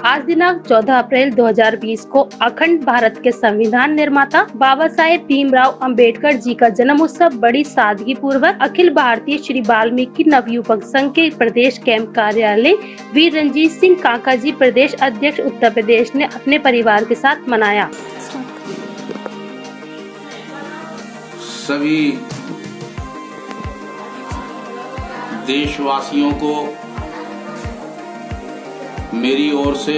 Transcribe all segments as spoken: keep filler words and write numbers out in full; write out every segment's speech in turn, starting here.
आज दिनांक चौदह अप्रैल दो हज़ार बीस को अखंड भारत के संविधान निर्माता बाबा साहेब भीमराव अंबेडकर जी का जन्म उत्सव बड़ी सादगी पूर्वक अखिल भारतीय श्री वाल्मीकि नवयुवक संघ के प्रदेश कैंप कार्यालय वीर रंजीत सिंह काका जी प्रदेश अध्यक्ष उत्तर प्रदेश ने अपने परिवार के साथ मनाया। सभी देशवासियों को मेरी ओर से,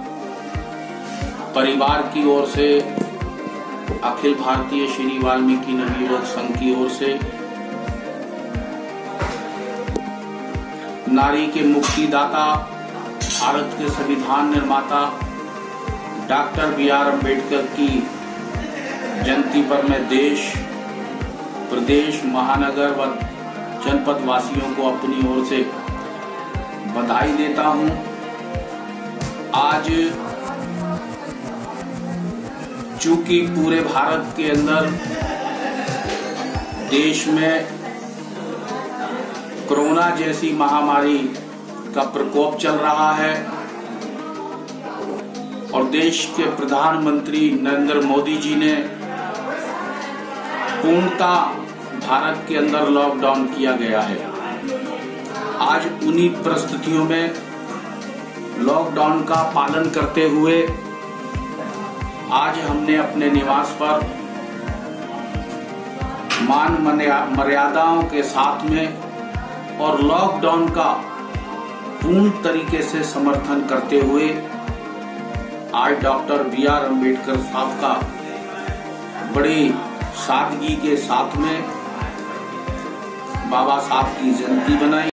परिवार की ओर से, अखिल भारतीय श्री वाल्मीकि नवयुवक संघ की ओर से, नारी के मुक्तिदाता, भारत के संविधान निर्माता डॉक्टर बी आर अम्बेडकर की जयंती पर मैं देश, प्रदेश, महानगर व जनपद वासियों को अपनी ओर से बधाई देता हूं। आज चूंकि पूरे भारत के अंदर देश में कोरोना जैसी महामारी का प्रकोप चल रहा है और देश के प्रधानमंत्री नरेंद्र मोदी जी ने पूर्णतः भारत के अंदर लॉकडाउन किया गया है। आज उन्हीं परिस्थितियों में लॉकडाउन का पालन करते हुए आज हमने अपने निवास पर मान मर्यादाओं के साथ में और लॉकडाउन का पूर्ण तरीके से समर्थन करते हुए आज डॉक्टर बी आर अम्बेडकर साहब का बड़ी सादगी के साथ में बाबा साहब की जयंती बनाई।